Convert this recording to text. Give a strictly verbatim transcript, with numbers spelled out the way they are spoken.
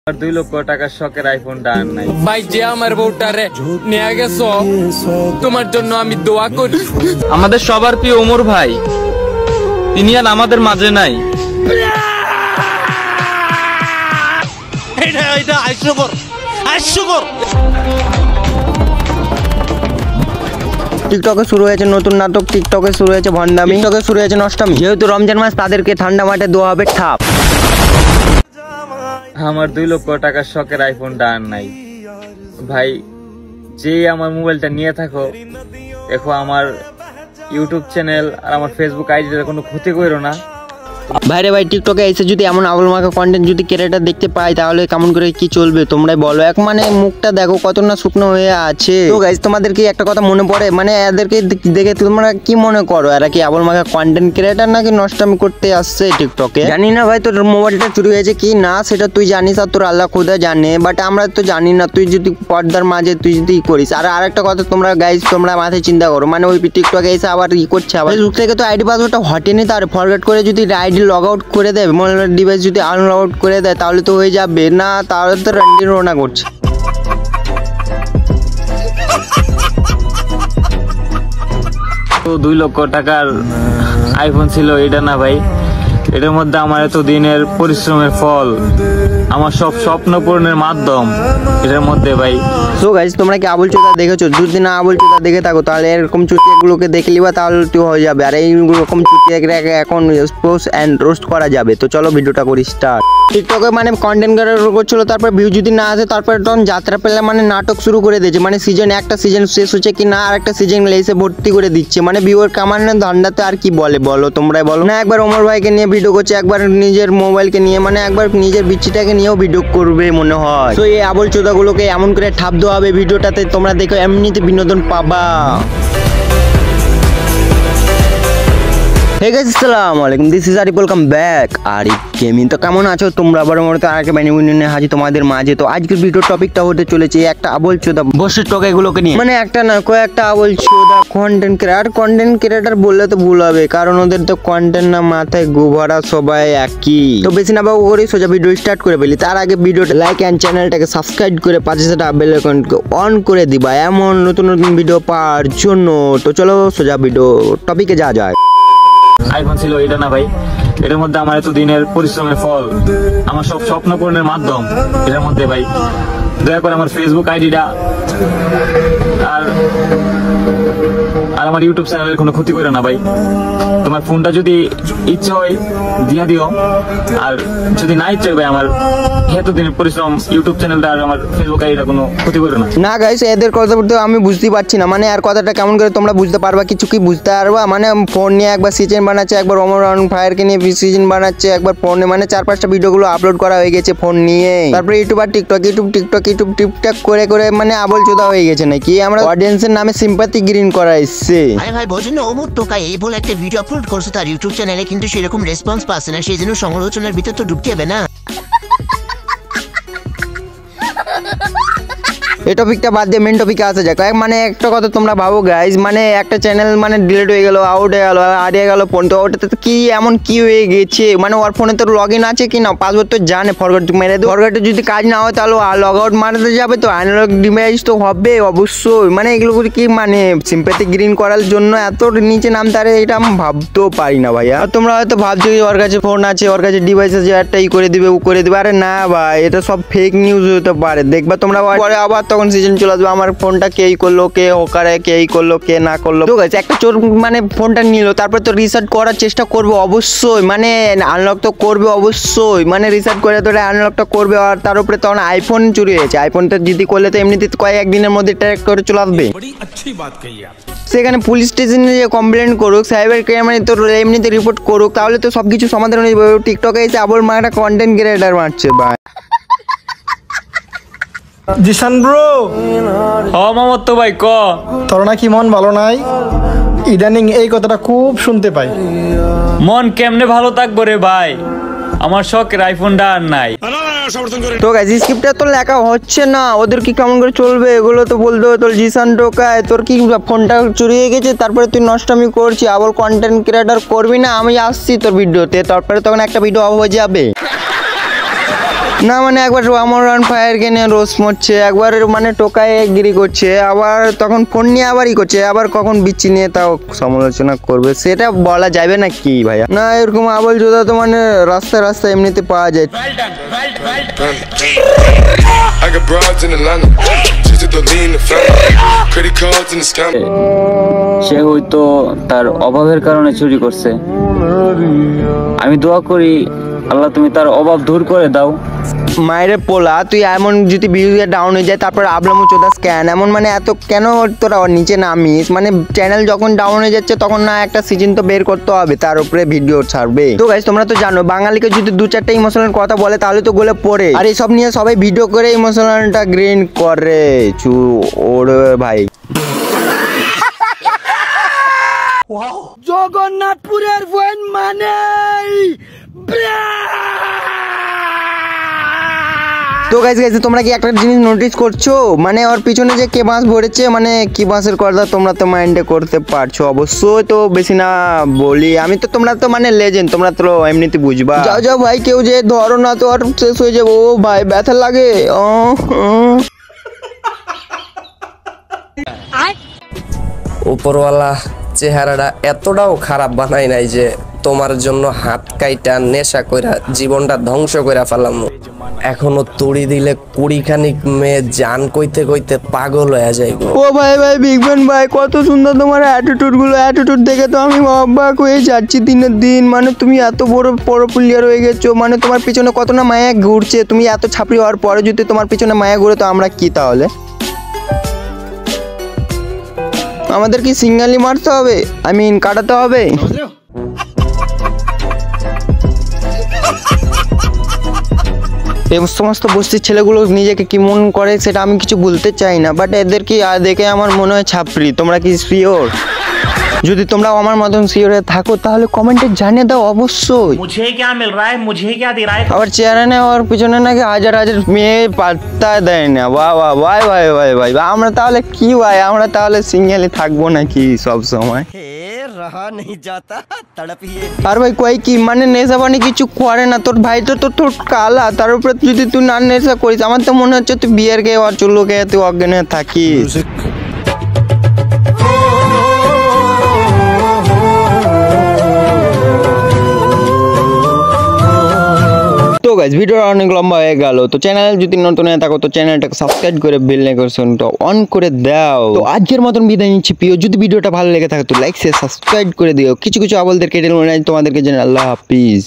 দুই লক্ষ টাকার শখের আইফোনটা আর নাই ভাই, যে আমার বউটারে নিয়ে গেছো তোমার জন্য আমি দোয়া করি। আমাদের সবার প্রিয় ওমর ভাই, তিনি আর আমাদের মাঝে নাই। টিকটকে শুরু হয়েছে নতুন নাটক, টিকটকে শুরু হয়েছে ভণ্ডামি, টিকটকে শুরু হয়েছে নষ্টামি। যেহেতু রমজান মাস, তাদেরকে ঠান্ডা মাঠে দোয়া হবে ঠাপ। আমার দুই লক্ষ টাকার শখের আইফোনটা আর নাই ভাই। যে আমার মোবাইলটা নিয়ে থাকো, দেখো আমার ইউটিউব চ্যানেল আর আমার ফেসবুক আইডিটার কোনো ক্ষতি করো না। ভাইরে ভাই, টিকটকে এসে যদি এমন আবল মাখা কন্টেন্ট যদি ক্রিয়েটর দেখতে পাই, তাহলে কেমন করে কি চলবে তোমরাই বলো। এক মানে মুখটা দেখো কত না শুকনো হয়ে আছে। তো গাইস, তোমাদের কি একটা কথা মনে পড়ে, মানে এদেরকে দেখে তোমরা কি মনে করো, এরা কি আবল মাখা কন্টেন্ট ক্রিয়েটর নাকি নষ্টামি করতে আসছে টিকটকে? জানি না ভাই, তোর মোবাইলটা চুরি হয়েছে কি না সেটা তুই জানিস আর তোর আল্লাহ খোদা জানে, বাট আমরা তো জানি না। তুই যদি পর্দার মাঝে তুই যদি করিস। আর আরেকটা কথা তোমরা গাইস, তোমরা মাথায় চিন্তা করো, মানে ওই টিকটকে এসে আবার ই করছে, আবার ফেসবুক থেকে তো আইডি পাসওয়ার্ডটা হটেনি, তার ফরগেট করে যদি আইডি লগ আউট করে দেয়, মোবাইল ডিভাইস যদি আনলগ আউট করে দেয়, তাহলে তো হয়ে যাবে না। তাহলে তো রান্ডি রোনা করছে। তো দুই লক্ষ টাকার আইফোন ছিল এটা না ভাই, এটার মধ্যে আমার এত দিনের পরিশ্রমের ফল, আমার সব স্বপ্ন পূরণের মাধ্যম এটার মধ্যে ভাই। সো গাইস, তোমরা কি আবল চোদা দেখেছো? যদি না আবল চোদা দেখে থাকো, তাহলে এরকম চুটিয়াগুলোকে দেখে নিবা, তাহলে তো হয়ে যাবে। আর এইরকম চুটিয়াকে এখন পোস্ট এন্ড রোস্ট করা যাবে। তো চলো ভিডিওটা করি স্টার্ট। টিকটকে মানে কন্টেন্ট ক্রিয়েটর করছিল, তারপর ভিউ যদি না আসে, তারপর তখন যাত্রা পেলে মানে নাটক শুরু করে দিয়েছে। মানে সিজন একটা সিজন শেষ হচ্ছে কি না, আর একটা সিজন লেসে ভর্তি করে দিচ্ছে। মানে ভিউয়ার কামানোর ধান্দাতে আর কি বলে বলো, তোমরাই বলো না। একবার ওমর ভাইকে নিয়ে ভিডিও করছে, একবার নিজের মোবাইলকে নিয়ে, মানে একবার নিজের বিচ্ছিটাকে নিয়েও ভিডিও করবে মনে হয়। তো এই আবল চোদাগুলোকে এমন করে ঠাপ দেওয়া হবে ভিডিওটাতে, তোমরা দেখো এমনিতে বিনোদন পাবা। Hey guys, আসসালামু আলাইকুম, this is Arif, welcome back Arif gaming. তো কেমন আছো তোমরা? আবার মতো আরেকটা ব্যানি নিয়ে হাজির তোমাদের মাঝে। তো আজকের ভিডিও টপিকটা হতে চলেছে একটা আবল চোদা বসে টকাইগুলোকে নিয়ে। মানে একটা না, কয়েকটা আবল চোদা কন্টেন্ট ক্রিয়েটর। কন্টেন্ট ক্রিয়েটর বললে তো ভুল হবে, কারণ ওদের তো কন্টেন্ট না মাথায় গোভরা সবাই একই। তো বেশি না বাবু করি, সোজা ভিডিও স্টার্ট করে ফেলি। তার আগে ভিডিওটা লাইক অ্যান্ড চ্যানেলটাকে সাবস্ক্রাইব করে পাশে সেটা বেল আইকনকে অন করে দিবা, এমন নতুন নতুন ভিডিও পাওয়ার জন্য। তো চলো সোজা ভিডিও টপিকে যা যায়। আইফোন ছিল এটা না ভাই, এটার মধ্যে আমার এত দিনের পরিশ্রমের ফল, আমার সব স্বপ্ন পূরণের মাধ্যম এটার মধ্যে ভাই। দয়া করে আমার ফেসবুক আইডিটা আর আর আমার ইউটিউব চ্যানেলের কোনো ক্ষতি করে না ভাই। তোমার ফোনটা যদি ইচ্ছা হয় দিয়া দিও, আর যদি না ইচ্ছা হয় আমার এতদিনের পরিশ্রম ইউটিউব চ্যানেলটা আর আমার ফেসবুক আইডিটা কোনো ক্ষতি করে না। না গাইস, এদের কথা বলতে আমি বুঝতে পারছি না, মানে আর কথাটা কেমন করে তোমরা বুঝতে পারবা? কিছু কি বুঝতে পারবা? মানে ফোন নিয়ে একবার সিজন বানাচ্ছে, একবার ওমর অন ফায়ারকে নিয়ে সিজন বানাচ্ছে, একবার ফোনে মানে চার পাঁচটা ভিডিওগুলো আপলোড করা হয়ে গেছে ফোন নিয়ে। তারপরে ইউটিউব আর TikTok, YouTube TikTok, YouTube TikTok করে করে মানে আবল চোদা হয়ে গেছে নাকি? আমরা অডিয়েন্সের নামে সিম্পাথি গ্রিন করা এসছে। আরে ভাই, বোঝেন না, ওমর টোকা এই বলে একটা ভিডিও আপলোড করছে তার ইউটিউব চ্যানেলে, কিন্তু সেরকম রেসপন্স পাচ্ছে না, সেই জন্য সমালোচনার ভিতর তো ঢুকতে হবে না। এই টপিকটা বাদ দিয়ে মেন টপিকে আসা যাক। মানে একটা কথা তোমরা ভাবো গাইজ, মানে একটা চ্যানেল মানে ডিলিট হয়ে গেল, আউট হয়ে গেল, হারিয়ে গেল ফোন, তো ওটাতে কি এমন কি হয়ে গেছে? মানে ওর ফোনে তো লগ ইন আছে কি না, পাসওয়ার্ড তো জানে, ফরগেট মেরে দেবে। ফরগেটে যদি কাজ না হয়, তাহলে লগ আউট মারাতে যাবে, তো আনলক ডিভাইস তো হবে অবশ্যই। মানে এগুলো কি মানে সিম্প্যাথি গ্রিন করার জন্য এত নিচে নামতে পারে, এটা আমি ভাবতেও পারি না ভাইয়া। তোমরা হয়তো ভাবছো ওর কাছে ফোন আছে, ওর কাছে ডিভাইস আছে, একটা ই করে দিবে, ও করে দিবে। আরে না ভাই, এটা সব ফেক নিউজ হতে পারে। দেখবা তোমরা পরে আবার তখন সিজন চলে আসবে, আমার ফোনটা কেই করলো, কে হোকারে কেই করলো, কে না করলো। ঠিক আছে, একটা চোর মানে ফোনটা নিল, তারপর তো রিসার্চ করার চেষ্টা করবে অবশ্যই, মানে আনলক তো করবে অবশ্যই, মানে রিসার্চ করে তো আনলকটা করবে। আর তার উপরে তখন আইফোন চুরি হয়েছে, আইফোনটা যদি করলে তো এমনিতে কয়েক দিনের মধ্যে ট্র্যাক করে চলে আসবে। সেখানে পুলিশ স্টেশনে যে কমপ্লেন করুক, সাইবার ক্রাইমে তো এমনিতে রিপোর্ট করুক, তাহলে তো সবকিছু সমাধান হয়ে যাবে। টিকটকে এসে আবার মারা কন্টেন্ট ক্রিয়েটর মারছে ভাই। জিসান ব্রো, ও মামা তো ভাই ক তোর নাকি মন ভালো নাই? ইদানিং এই কথাটা খুব শুনতে পাই। মন কেমনে ভালো থাকবো রে ভাই, আমার শখের আইফোনটা আর নাই। তো গাইস, স্ক্রিপ্টটা তো লেখা হচ্ছে না, ওদের কি কেমন করে চলবে এগুলো তো বলতে হবে। তোর জিসান টোকায় তোর কি ফোনটা চুরি হয়ে গেছে, তারপরে তুই নষ্টামি করছি, আবার কন্টেন্ট ক্রিয়েটর করবি না, আমি আসছি তোর ভিডিওতে, তারপরে তখন একটা ভিডিও অফ হয়ে যাবে। না মানে একবার অমর অন ফায়ারকে নিয়ে রোজ মরছে, একবার মানে টোকায় গিরি করছে, আবার তখন ফোন নিয়ে আবারই করছে, আবার কখন বিচ্ছি নিয়ে তাও সমালোচনা করবে, সেটা বলা যাবে না কি ভাইয়া? না এরকম আবল জোদা তো মানে রাস্তায় রাস্তায় এমনিতে পাওয়া যায়। সে হয়তো তার অভাবের কারণে চুরি করছে। আমি দোয়া করি আল্লাহ তুমি তার অভাব দূর করে দাও। মায়ের পোলা তুই এমন যদি ভিউজ ডাউন হয়ে যায় তারপর আবলামু চোদা স্ক্যান এমন মানে এত কেন তোরা নিচে নামিস? মানে চ্যানেল যখন ডাউন হয়ে যাচ্ছে তখন না একটা সিজন তো বের করতে হবে, তার উপরে ভিডিও ছাড়বে। তো গাইস তোমরা তো জানো বাঙালিকে যদি দু চারটা ইমোশনাল কথা বলে তাহলে তো গলে পড়ে, আর এইসব নিয়ে সবাই ভিডিও করে ইমোশনালটা গ্রিন করে চু ওরে ভাই। জগন্নাথপুরের বইন মানে তো গাইস গাইস তোমরা কি একটা জিনিস নোটিস করছো, মানে ওর পিছনে যে কে বাঁশ ভরেছে, মানে কি বাঁশের কথা তোমরা তো মাইন্ডে করতে পারছো অবশ্যই। তো বেশি না বলি আমি, তো তোমরা তো মানে লেজেন্ড, তোমরা তো এমনিতে বুঝবা। যাও যাও ভাই কেউ যে ধরো না তো আর শেষ হয়ে যাবো। ও ভাই ব্যথা লাগে। উপরওয়ালা চেহারাটা এতটাও খারাপ বানাই নাই যে তোমার জন্য হাত কাইটা নেশা কইরা জীবনটা ধ্বংস কইরা ফেলাম। এখনো তুড়ি দিলে কুড়িখানিক মেয়ে জান কইতে কইতে পাগল হয়ে যাইব। ও ভাই ভাই বিগ ব্যান ভাই কত সুন্দর তোমার অ্যাটিটিউড গুলো, অ্যাটিটিউড দেখে তো আমি অবাক হয়ে যাচ্ছি দিনের দিন। মানে তুমি এত বড় বড় প্লেয়ার হয়ে গেছো, মানে তোমার পিছনে কত না মায়া ঘুরছে। তুমি এত ছাপড়ি হওয়ার পরে যদি তোমার পিছনে মায়া ঘুরে তো আমরা কি তাহলে? আমাদের কি সিঙ্গালি মারতে হবে, আই মিন কাটাতে হবে? এই সমস্ত বস্তির ছেলেগুলো নিজেকে কি মন করে সেটা আমি কিছু বলতে চাই না, বাট এদের কি দেখে আমার মনে হয় ছাপড়ি। তোমরা কি শিওর? যদি তোমরা আমার মতন শিওরে থাকো তাহলে কমেন্টে জানিয়ে দাও অবশ্যই। मुझे क्या मिल रहा है, मुझे क्या दे रहा है। আবার চেয়ারে নেই ওর পিছনে নাকি হাজার হাজার মেয়ে পাত্তা দেয় না। বাহ বাহ ভাই ভাই ভাই ভাই আমরা তাহলে কি ভাই, আমরা তাহলে সিঙ্গেলি থাকবো নাকি সব সময়? আর ভাই কই কি মানে নেশা পানি কিছু করে না, তোর ভাই তো তোর ঠোঁট কালা, তার উপরে যদি তুই না নেশা করিস আমার তো মনে হচ্ছে তুই বিয়ার খেয়ে আর চুল্লু খেয়ে তুই অজ্ঞান হয়ে থাকিস। তো গাইস ভিডিওটা অনেক লম্বা হয়ে গেল, তো চ্যানেল যদি নতুন হয়ে থাকো তো চ্যানেলটাকে সাবস্ক্রাইব করে বেল নোটিফিকেশনটা অন করে দাও। তো আজকের মতন বিদায় নিচ্ছি প্রিয়, যদি ভিডিওটা ভালো লেগে থাকে তো লাইক শেয়ার সাবস্ক্রাইব করে দিও। কিছু কিছু আবলদের কেটে মনে হয় তোমাদেরকে জানাই আল্লাহ হাফিজ।